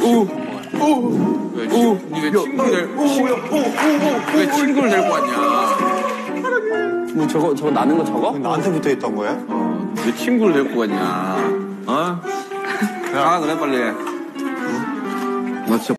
왜 친구를 데리고 왔냐? 뭐 저거 나는 거 저거? 나한테 붙어 있던 거야? 왜 친구를 데리고 갔냐? 어? 가 그래 빨리. 나 진짜